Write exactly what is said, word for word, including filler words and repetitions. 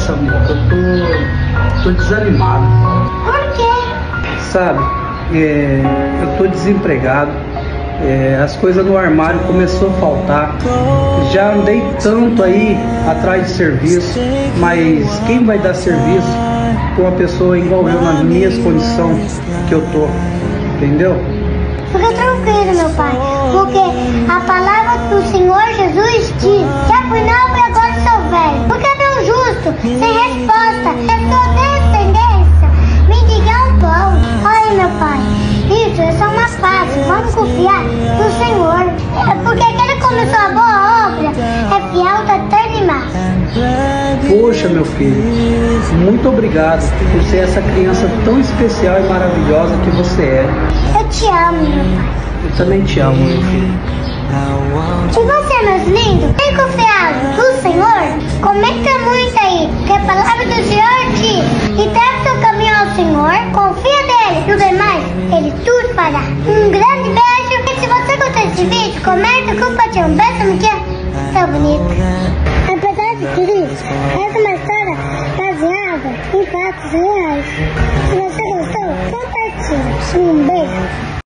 amor, eu tô, tô desanimado. Por quê? Sabe, é, eu tô desempregado, é, as coisas no armário começou a faltar. Já andei tanto aí atrás de serviço, mas quem vai dar serviço para uma pessoa igual eu, nas minhas condições que eu tô, entendeu? Fica tranquilo, meu pai, porque a palavra do Senhor Jesus diz: já fui novo e agora sou velho. Porque é tão justo, sem resposta, é sua descendência, mendigar um pão. Olha, meu pai, isso é só uma fase, vamos confiar no Senhor. É porque aquele que começou a boa obra é fiel até terminar. Poxa, meu filho, muito obrigado por ser essa criança tão especial e maravilhosa que você é. Eu te amo, meu pai. Eu também te amo, meu filho. E você, meus lindos, tem confiado no Senhor? Comenta muito aí, que a palavra do Senhor diz: entrega seu caminho ao Senhor, confia nele, e o demais, ele tudo fará. Um grande beijo. E se você gostou desse vídeo, comenta, compartilha. Um beijo, que é tão bonito. Apesar de tudo isso, essa é uma história baseada em fatos reais. Se você gostou, compartilhe. Um beijo.